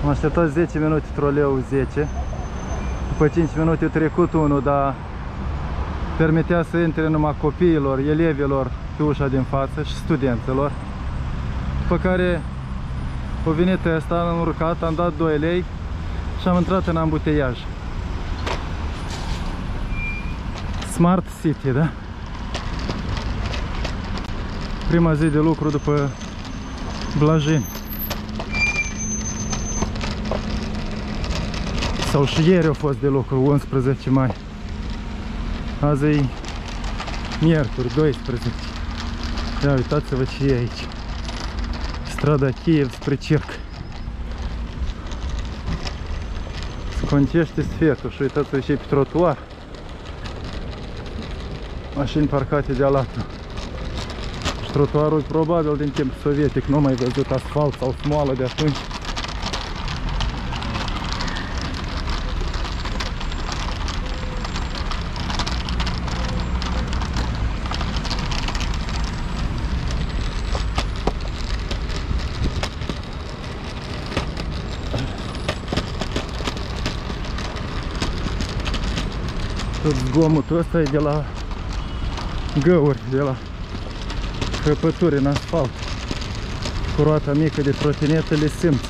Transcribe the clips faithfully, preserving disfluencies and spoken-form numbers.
Am așteptat zece minute troleul zece. După cinci minute a trecut unul, dar permitea să intre numai copiilor, elevilor pe ușa din față și studenților. După care a venit ăsta, am urcat, am dat doi lei și am intrat în ambuteiaj. Smart City, da? Prima zi de lucru după Blajeni. Sau și ieri a fost de lucru, unsprezece mai. Azi e miercuri, doisprezece. Ia uitați-vă ce e aici. Strada Kiev spre Cerc. Scontește sfertul și uitați-vă ce e pe trotuar. Mașini parcate de-a latul. Și trotuarul probabil din timp sovietic, nu mai văzut asfalt sau smoală de atunci. Tot zgomotul ăsta e de la găuri, de la crăpături în asfalt. Cu roata mică de trotinetă le simți.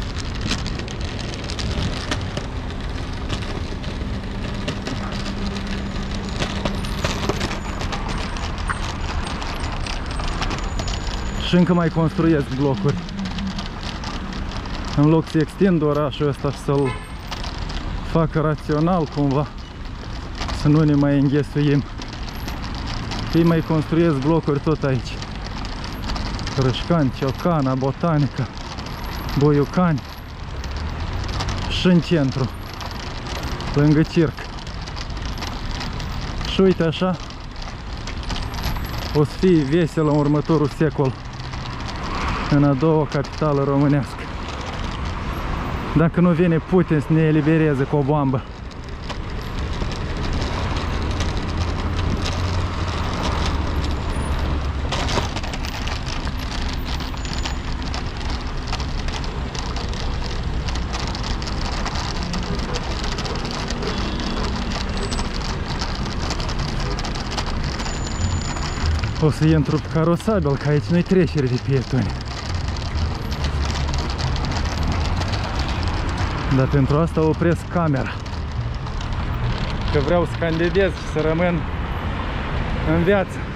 Și încă mai construiesc blocuri. În loc să extind orașul ăsta și să-l facă rațional cumva, să nu ne mai înghesuim. Ei mai construiesc blocuri tot aici. Crășcani, Ciocana, Botanica, Boiucani. Și în centru, lângă Circ. Și uite așa, o să fie vesel în următorul secol, în a doua capitală românească. Dacă nu vine Putin să ne elibereze cu o bombă. O să intru pe carosabil, că aici nu-i trecere de pietoni. Dar pentru asta opresc camera. Că vreau să candidez și să rămân în viață.